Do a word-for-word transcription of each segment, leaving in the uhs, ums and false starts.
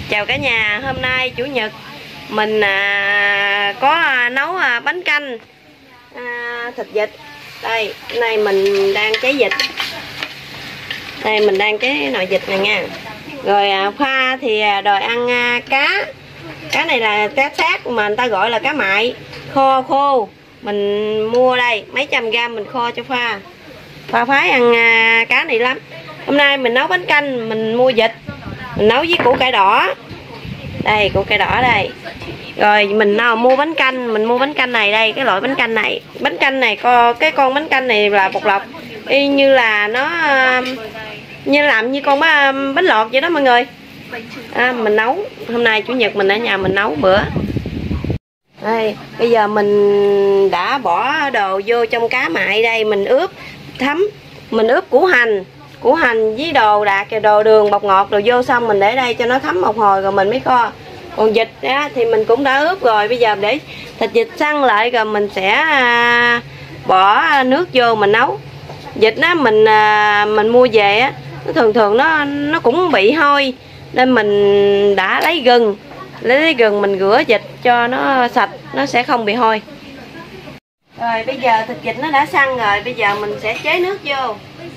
Chào cả nhà, hôm nay Chủ nhật mình à, có à, nấu à, bánh canh à, thịt vịt. Đây, này mình đang cháy vịt. Đây mình đang cái nồi vịt này nha. Rồi à, pha thì à, đòi ăn à, cá. Cá này là cá xác mà người ta gọi là cá mại, kho khô. Mình mua đây mấy trăm gram mình kho cho pha. Pha phái ăn à, cá này lắm. Hôm nay mình nấu bánh canh, mình mua vịt, mình nấu với củ cải đỏ. Đây củ cải đỏ đây. Rồi mình nào mua bánh canh, mình mua bánh canh này đây, cái loại bánh canh này. Bánh canh này co cái con bánh canh này là bột lọc, y như là nó như làm như con bánh lọt vậy đó mọi người. À, mình nấu hôm nay Chủ nhật mình ở nhà mình nấu bữa. Đây, bây giờ mình đã bỏ đồ vô trong cá mại đây, mình ướp thấm, mình ướp củ hành, củ hành với đồ đạc, đồ đường, bột ngọt đồ vô, xong mình để đây cho nó thấm một hồi rồi mình mới kho. Còn vịt á, thì mình cũng đã ướp rồi, bây giờ để thịt vịt săn lại rồi mình sẽ à, bỏ nước vô mình nấu. Vịt á mình à, mình mua về á, nó thường thường nó nó cũng bị hôi nên mình đã lấy gừng, lấy, lấy gừng mình rửa vịt cho nó sạch, nó sẽ không bị hôi. Rồi bây giờ thịt vịt nó đã săn rồi, bây giờ mình sẽ chế nước vô.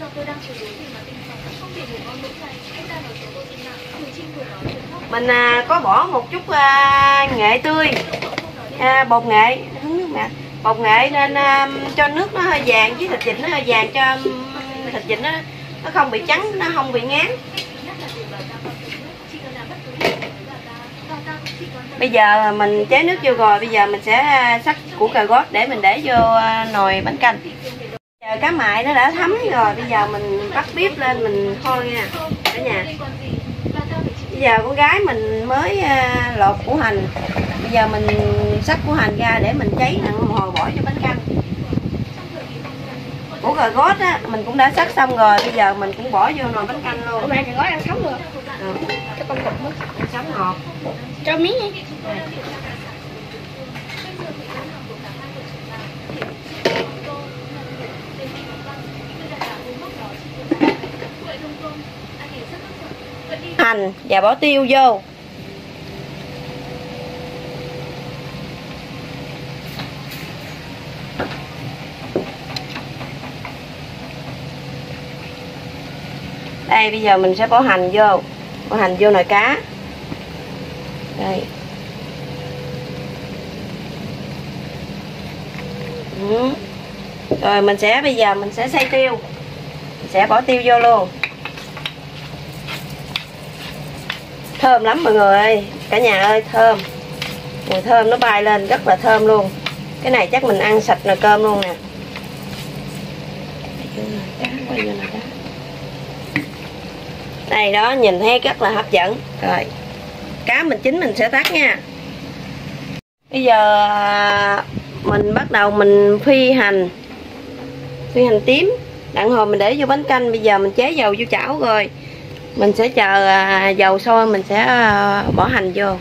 Mình à, có bỏ một chút à, nghệ tươi, à, bột nghệ, hứng nước nè, bột nghệ nên à, cho nước nó hơi vàng, với thịt vịt nó hơi vàng, cho thịt vịt nó nó không bị trắng, nó không bị ngán. Bây giờ mình chế nước vô rồi, bây giờ mình sẽ sắc củ cà rốt để mình để vô nồi bánh canh. Giờ cá mại nó đã thấm rồi, bây giờ mình bắt bếp lên mình kho nha cả nhà. Bây giờ con gái mình mới lột củ hành, bây giờ mình xắt củ hành ra để mình cháy nặng một hồi bỏ vô bánh canh. Củ cà rốt á mình cũng đã xắt xong rồi, bây giờ mình cũng bỏ vô nồi bánh canh luôn. Mẹ cà rốt ăn sống được. Ừ. Cho con cục nước. Ăn sống ngọt. Cho miếng đi. Hành và bỏ tiêu vô. Đây bây giờ mình sẽ bỏ hành vô, bỏ hành vô nồi cá. Đây. Ừ. Rồi mình sẽ bây giờ mình sẽ xay tiêu, mình sẽ bỏ tiêu vô luôn. Thơm lắm mọi người ơi, cả nhà ơi, thơm. Mùi thơm nó bay lên rất là thơm luôn. Cái này chắc mình ăn sạch nồi cơm luôn nè. Đây đó, nhìn thấy rất là hấp dẫn. Rồi cá mình chín mình sẽ tắt nha. Bây giờ mình bắt đầu mình phi hành, phi hành tím, đặng hồi mình để vô bánh canh. Bây giờ mình chế dầu vô chảo rồi, mình sẽ chờ dầu sôi mình sẽ bỏ hành vô.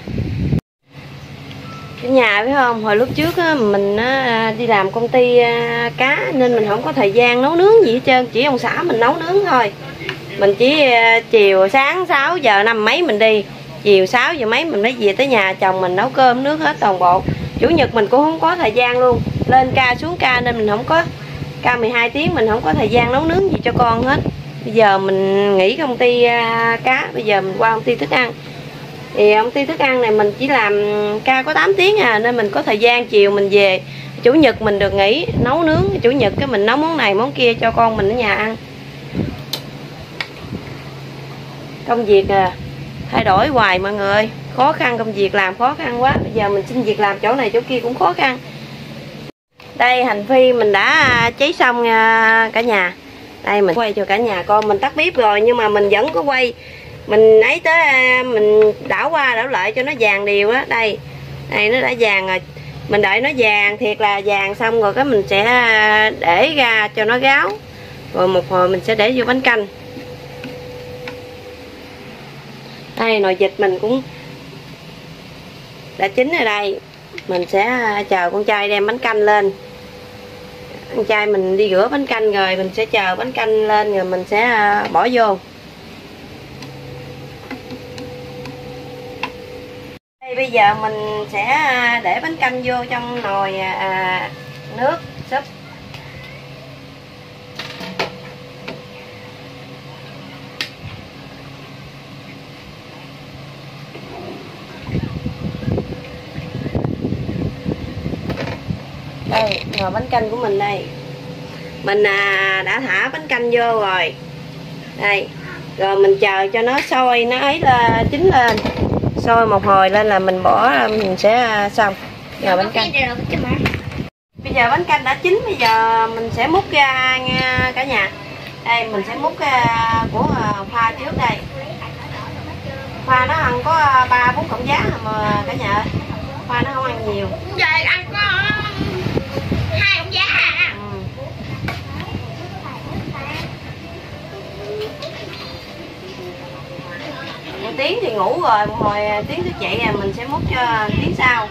Cái nhà phải không, hồi lúc trước á, mình á, đi làm công ty cá nên mình không có thời gian nấu nướng gì hết trơn, chỉ ông xã mình nấu nướng thôi. Mình chỉ chiều sáng sáu giờ năm mấy mình đi, chiều sáu giờ mấy mình mới về tới nhà, chồng mình nấu cơm nước hết toàn bộ. Chủ nhật mình cũng không có thời gian luôn, lên ca xuống ca nên mình không có ca mười hai tiếng, mình không có thời gian nấu nướng gì cho con hết. Bây giờ mình nghỉ công ty cá, bây giờ mình qua công ty thức ăn. Thì công ty thức ăn này mình chỉ làm ca có tám tiếng à, nên mình có thời gian chiều mình về. Chủ nhật mình được nghỉ nấu nướng, chủ nhật cái mình nấu món này món kia cho con mình ở nhà ăn. Công việc à, thay đổi hoài mọi người ơi, khó khăn, công việc làm khó khăn quá. Bây giờ mình xin việc làm chỗ này chỗ kia cũng khó khăn. Đây hành phi mình đã cháy xong cả nhà. Đây mình quay cho cả nhà coi, mình tắt bếp rồi nhưng mà mình vẫn có quay. Mình ấy tới mình đảo qua đảo lại cho nó vàng đều á. Đây, đây nó đã vàng rồi. Mình đợi nó vàng thiệt là vàng xong rồi cái mình sẽ để ra cho nó ráo. Rồi một hồi mình sẽ để vô bánh canh. Đây nồi vịt mình cũng đã chín ở đây. Mình sẽ chờ con trai đem bánh canh lên. Con trai mình đi rửa bánh canh rồi mình sẽ chờ bánh canh lên rồi mình sẽ bỏ vô. Bây giờ mình sẽ để bánh canh vô trong nồi à, nước súp. Đây, nồi bánh canh của mình đây. Mình à, đã thả bánh canh vô rồi. Đây, rồi mình chờ cho nó sôi, nó ấy là chín lên. Sôi một hồi lên là mình bỏ, mình sẽ xong. Rồi bánh canh. Bây giờ bánh canh đã chín, bây giờ mình sẽ múc ra nha cả nhà. Đây mình sẽ múc của Khoa trước đây. Khoa nó ăn có ba bốn cọng giá mà cả nhà ơi. Khoa nó không ăn nhiều. Giờ ăn có hai cọng giá à. Ừ. Một tiếng thì ngủ rồi, một hồi tiếng thức dậy là mình sẽ múc cho tiếng sau.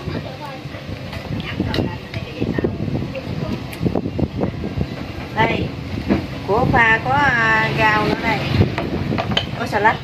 Đây, của Pha có rau nữa đây, có salad.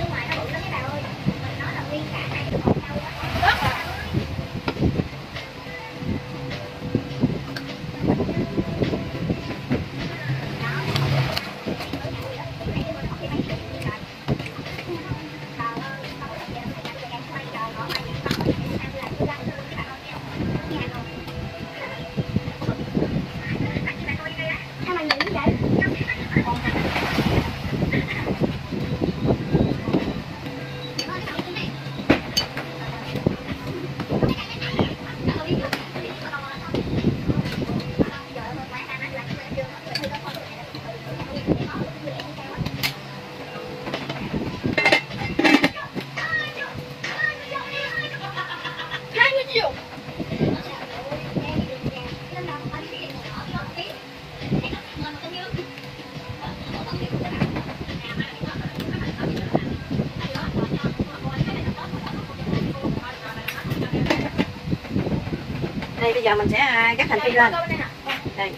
Đây bây giờ mình sẽ cắt hành phi lên. Đây.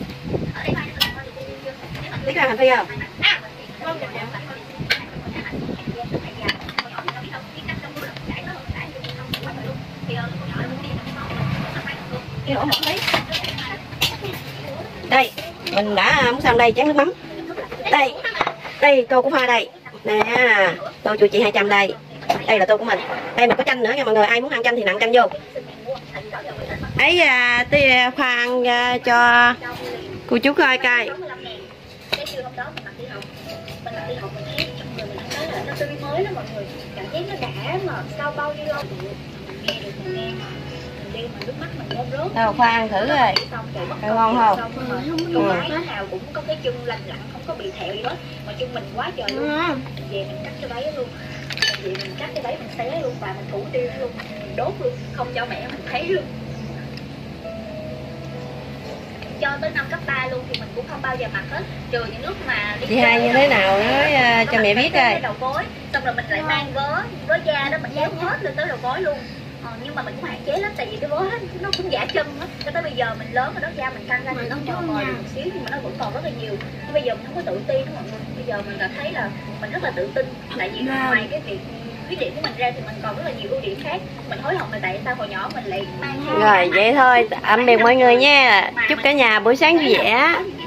Biết cắt hành phi không? Đây, mình đã muốn xong đây, chén nước mắm. Đây. Đây tô của Hoa đây. Nè, tô chùa chị hai trăm đây. Đây là tô của mình. Đây mình có chanh nữa nha mọi người, ai muốn ăn chanh thì nặn chanh vô. Ấy à, tí Khoa ăn à, cho cô chú coi coi. Đâu Khoa ăn thử rồi. Ăn ngon không? Ừ. Nào cũng có cái chân lành lặn, không có bị thẹo gì hết. Mà chân mình quá trời luôn. Về mình cắt cái váy luôn. Về mình cắt cái váy mình xé luôn và mình thủ tiêu luôn, mình đốt luôn, không cho mẹ mình thấy luôn. Cho tới năm cấp ba luôn thì mình cũng không bao giờ mặc hết, trừ những lúc mà đi chị hai như thế nào nói uh, cho mẹ biết coi. Đầu gối, xong rồi mình lại mang vớ, vớ da đó mình dán hết lên tới đầu gối luôn. Ờ, nhưng mà mình cũng hạn chế lắm, tại vì cái vớ đó, nó cũng giả chân á. Cho tới bây giờ mình lớn rồi đó, da mình căng ra thì nó mờ mờ một xíu nhưng mà nó vẫn còn rất là nhiều. Nhưng bây giờ mình không có tự ti đúng không mọi người? Bây giờ mình cảm thấy là mình rất là tự tin, tại vì ngoài cái việc khuyết điểm của mình ra thì mình còn rất là nhiều ưu điểm khác. Mình hối hận là tại sao hồi nhỏ mình lại mang rồi vậy thôi, tạm biệt mọi người nha, chúc cả nhà buổi sáng vui vẻ.